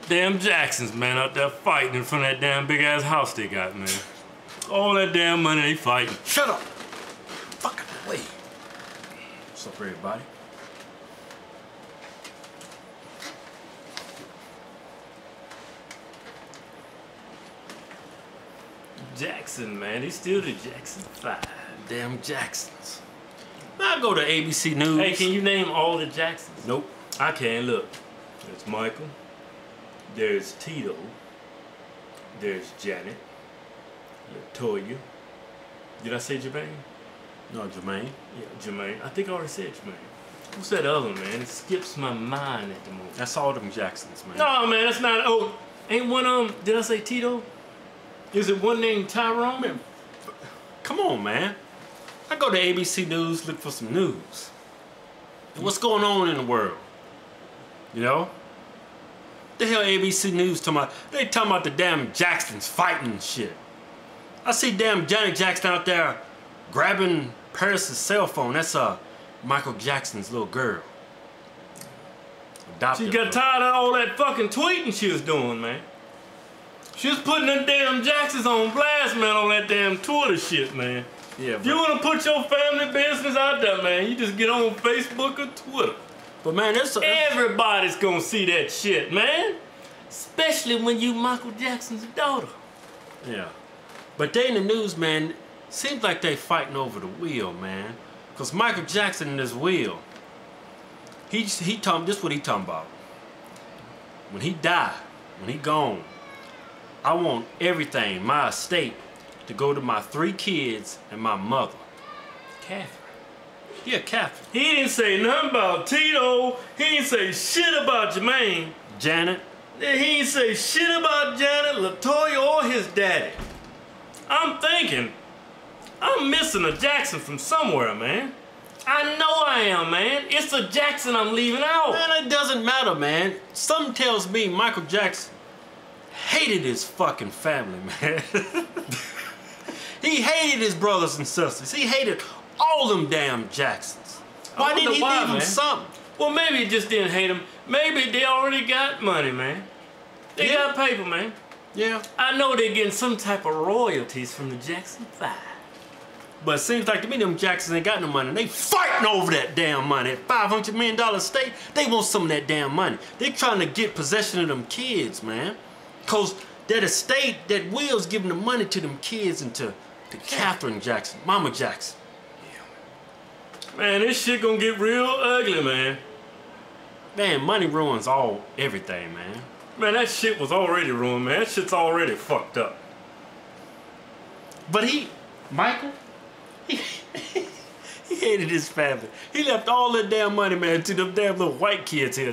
Damn Jacksons, man, out there fighting in front of that damn big ass house they got, man. All that damn money they fighting. Shut up! Fucking way. What's up, everybody? Jackson, man, they still the Jackson 5. Damn Jacksons. Now go to ABC News. Hey, can you name all the Jacksons? Nope. I can. Look, there's Michael, there's Tito, there's Janet, Latoya. Did I say Jermaine? No, Jermaine. Yeah, Jermaine. I think I already said Jermaine. Who's that other one, man? It skips my mind at the moment. That's all them Jacksons, man. No, man, that's not. Oh, ain't one did I say Tito? Is it one named Tyrone? Man, come on, man. I go to ABC News, look for some news. What's going on in the world? You know? The hell ABC News talking about? They talking about the damn Jacksons fighting and shit. I see damn Janet Jackson out there grabbing Paris' cell phone. That's Michael Jackson's little girl. Adopted She got tired of all that fucking tweeting she was doing, man. She was putting them damn Jacksons on blast, man, on that damn Twitter shit, man. Yeah, if you want to put your family business out there, man, you just get on Facebook or Twitter. But man, everybody's gonna see that shit, man. Especially when you Michael Jackson's daughter. Yeah. But they in the news, man, seems like they fighting over the wheel, man. Cause Michael Jackson and his wheel, he talking, this what he talking about. When he die, when he gone, I want everything, my estate, to go to my 3 kids and my mother. Catherine. Yeah, Catherine. He didn't say nothing about Tito. He didn't say shit about Jermaine. Janet. He didn't say shit about Janet, Latoya, or his daddy. I'm thinking, I'm missing a Jackson from somewhere, man. I know I am, man. It's a Jackson I'm leaving out. Man, it doesn't matter, man. Something tells me Michael Jackson hated his fucking family, man. He hated his brothers and sisters. He hated all them damn Jacksons. Why didn't he leave them something? Well, maybe he just didn't hate them. Maybe they already got money, man. They got paper, man. Yeah. I know they're getting some type of royalties from the Jackson 5. But it seems like to me them Jacksons ain't got no money. They fighting over that damn money. At $500 million estate, they want some of that damn money. They trying to get possession of them kids, man. Cause that estate, that Will's giving the money to them kids and to Catherine Jackson, Mama Jackson. Man, this shit gonna get real ugly, man. Man, money ruins everything, man. Man, that shit was already ruined, man. That shit's already fucked up. But Michael, he hated his family. He left all that damn money, man, to them damn little white kids here.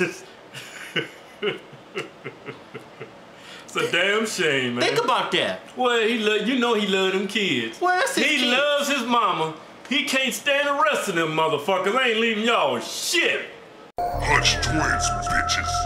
It's a damn shame, man. Think about that. Well, you know he loved them kids. Well, that's his He loves his mama. He can't stand the rest of them motherfuckers. I ain't leaving y'all shit. Hutch Twins, bitches.